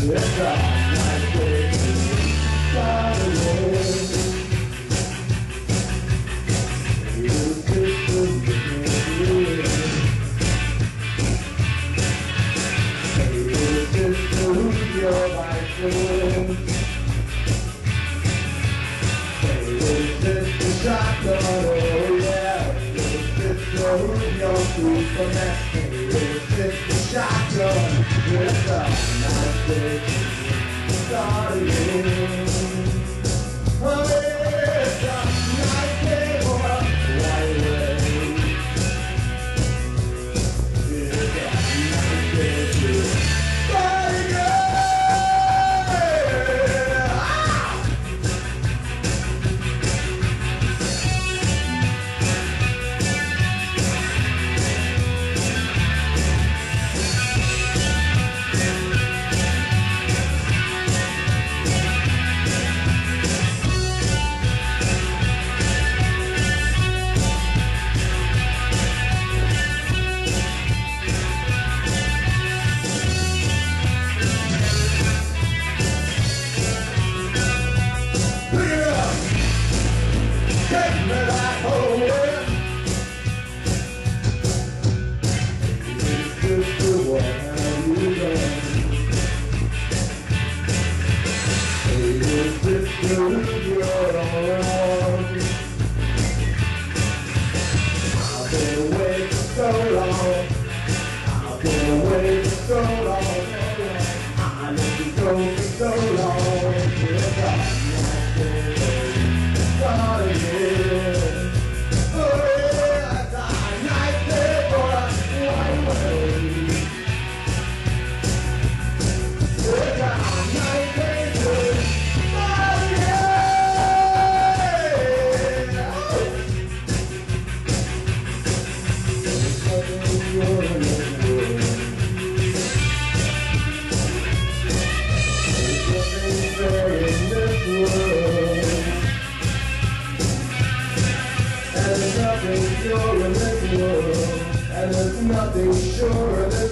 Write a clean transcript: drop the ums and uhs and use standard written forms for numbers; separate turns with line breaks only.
It's a nice day to start again. Little sister, little sister, who's your life friend? Little sister, shotgun, oh yeah. Little sister, who's your Superman? Little sister, shotgun, it's a nice day to start again. Oh, it's a nice day for a white way. It's a nice day to start again. I've been waiting so long. I've been waiting so long. I let you go for so long. It's a nice day to start again. Oh yeah, it's a nice day for a white way. It's a nice day to start again. And there's nothing sure in this world, and there's nothing sure in this